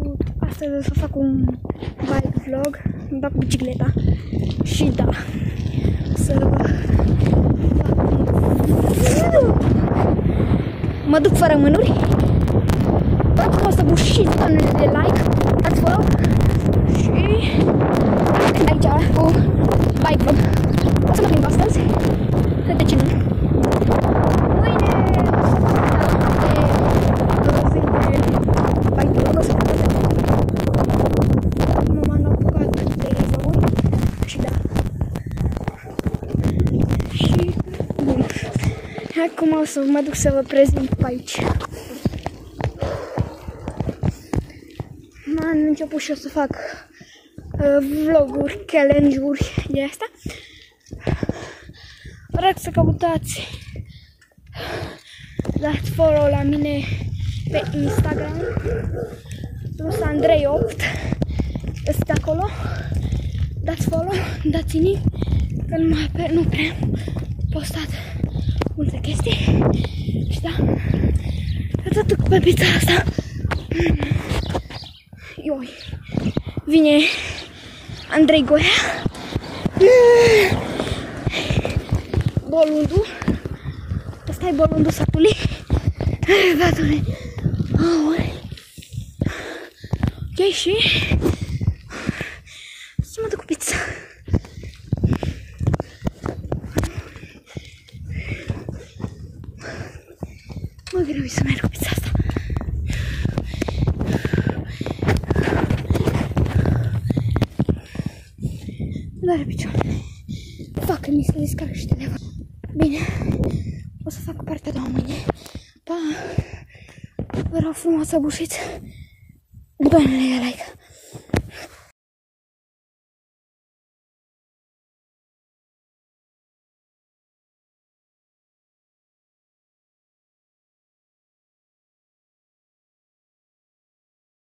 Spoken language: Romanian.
Salut! Astăzi o să fac un bike vlog, îmi dau cu bicicleta și da, să fac mă duc fără mânuri. Acum o să bușiți butonul de like, dați follow și aici cu bike vlog. O să mă plimb astăzi, de ce nu? Acum o să mă duc să vă prezint pe aici. Am început și o să fac vloguri, challenge-uri de astea. Vreau să căutați, dați follow la mine pe Instagram, plus Andrei8, este acolo. Dați follow, dați inimi, că nu prea am postat multe chestii și da, tot cu pe pizza asta. Ioi, vine Andrei Gorea, bolundu, ăsta e bolundu satului, batule, ok, și să mă duc cu pizza. Mă greu să merg cu pizza asta. Doare picioarele. Fac că mi se descarcă și telefon. Bine, o să fac partea de mâine. Pa! Vă rog frumos să bușiți butoanele de like.